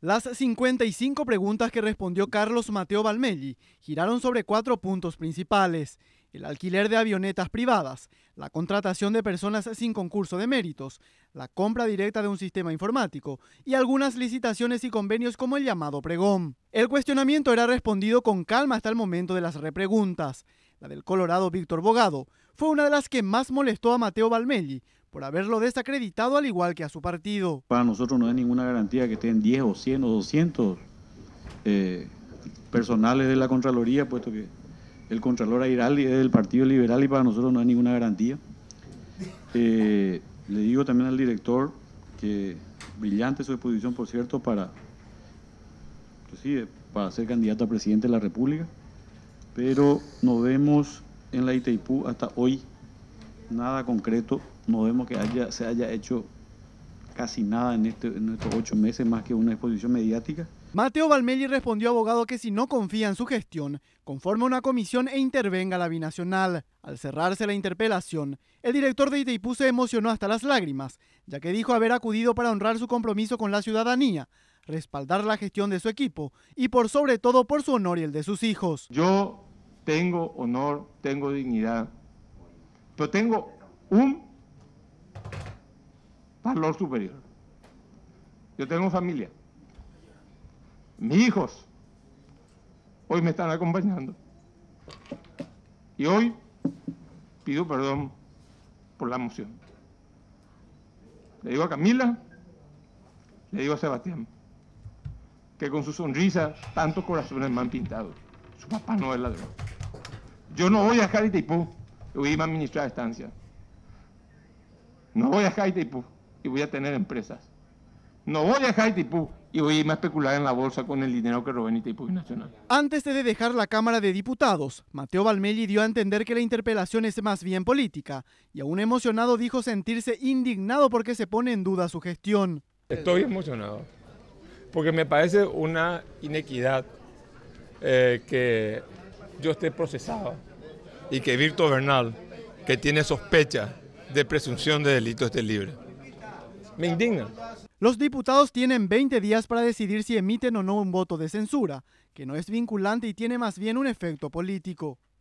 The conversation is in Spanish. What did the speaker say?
Las 55 preguntas que respondió Carlos Mateo Valmelli giraron sobre 4 puntos principales: el alquiler de avionetas privadas, la contratación de personas sin concurso de méritos, la compra directa de un sistema informático y algunas licitaciones y convenios como el llamado pregón. El cuestionamiento era respondido con calma hasta el momento de las repreguntas. La del colorado Víctor Bogado fue una de las que más molestó a Mateo Valmelli por haberlo desacreditado al igual que a su partido. Para nosotros no hay ninguna garantía que estén 10 o 100 o 200 personales de la Contraloría, puesto que el Contralor Airali es del Partido Liberal y para nosotros no hay ninguna garantía. Le digo también al director que brillante su exposición, por cierto, para ser candidato a presidente de la República, pero no vemos en la Itaipú hasta hoy nada concreto, no vemos que se haya hecho casi nada en estos 8 meses más que una exposición mediática. Mateo Valmelli respondió, abogado, que si no confía en su gestión, conforme una comisión e intervenga la binacional. Al cerrarse la interpelación, el director de Itaipú se emocionó hasta las lágrimas, ya que dijo haber acudido para honrar su compromiso con la ciudadanía, respaldar la gestión de su equipo y por sobre todo por su honor y el de sus hijos. Yo tengo honor, tengo dignidad, pero tengo un valor superior. Yo tengo familia. Mis hijos hoy me están acompañando. Y hoy pido perdón por la emoción. Le digo a Camila, le digo a Sebastián, que con su sonrisa tantos corazones me han pintado. Su papá no es ladrón. Yo no voy a dejar Itaipú y voy a irme a administrar estancias. No voy a dejar Itaipú y voy a tener empresas. No voy a dejar Itaipú y voy a irme a especular en la bolsa con el dinero que robé en Itaipú Nacional. Antes de dejar la Cámara de Diputados, Mateo Valmelli dio a entender que la interpelación es más bien política y aún emocionado dijo sentirse indignado porque se pone en duda su gestión. Estoy emocionado porque me parece una inequidad que yo esté procesado y que Víctor Bernal, que tiene sospecha de presunción de delito, esté libre. Me indigna. Los diputados tienen 20 días para decidir si emiten o no un voto de censura, que no es vinculante y tiene más bien un efecto político.